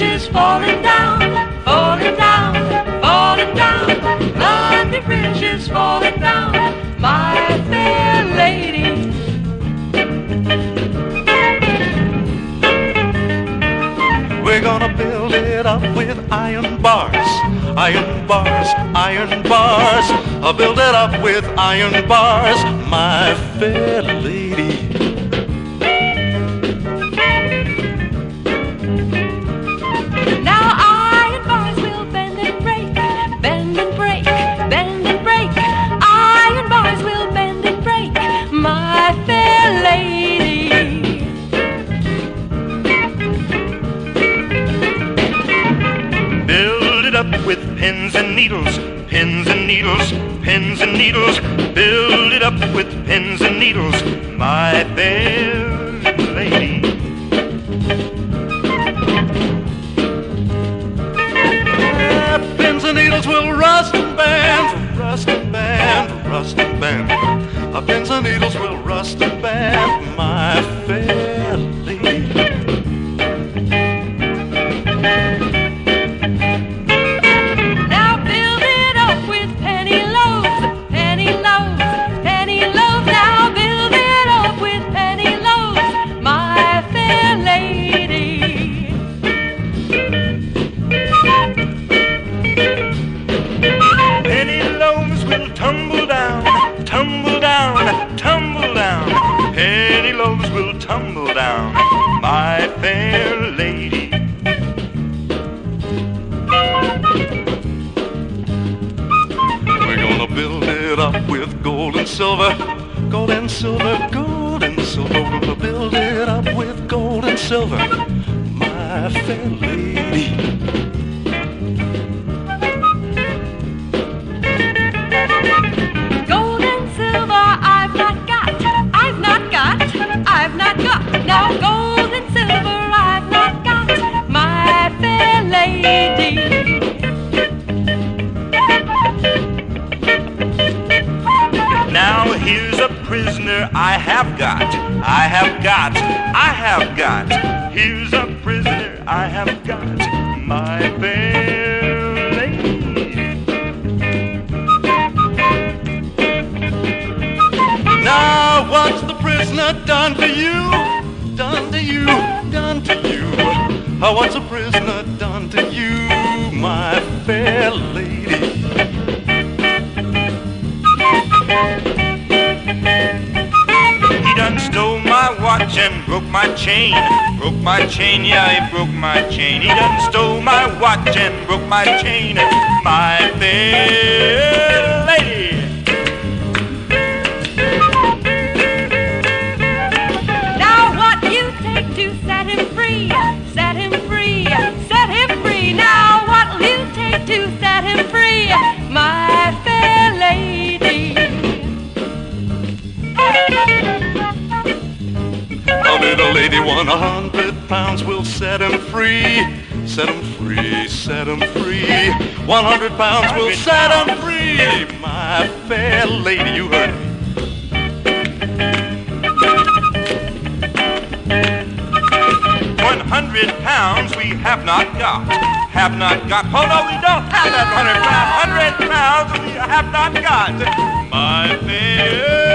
is falling down, falling down, falling down. London Bridge is falling down, my fair lady. We're gonna build it up with iron bars, iron bars, iron bars. I'll build it up with iron bars, my fair lady. Now iron bars will bend and break, bend and break, bend and break. Iron bars will bend and break, my fair lady. Build it up with pins and needles, pins and needles, pins and needles. Build it up with pins and needles, my fair lady. Pins and needles will rust and bend, rust and bend, rust and bend. Pins and needles will rust and bend, my fair lady. Now build it up with penny loaves, penny loaves, penny loaves. Now build it up with penny loaves, my fair lady. Penny loaves will tumble down, tumble down, tumble down. Penny loaves will tumble down, my fair lady. We're gonna build it up with gold and silver, gold and silver, gold and silver. We're gonna build it up with gold and silver, my fair lady. Gold and silver I've not got, I've not got, I've not got. Now gold and silver I've not got, my fair lady. Now here's a prisoner I have got, I have got, I have got. Here's a prisoner I have got, my fair lady. Now what's the prisoner done to you? Done to you, done to you. What's a prisoner done to you, my fair lady? He done stole my watch and broke my chain. Broke my chain, yeah, he broke my chain. He done stole my watch and broke my chain, my fair lady. Now what you take to set him free, set him free, set him free. Now what will you take to set him free, my fair lady? A little lady, 100 pounds will set him free. Set him free, set him free. 100 pounds will set him free, my fair lady, you heard me. 100 pounds we have not got, have not got. Oh no, we don't have that 100 pounds. 100 pounds we have not got, my fair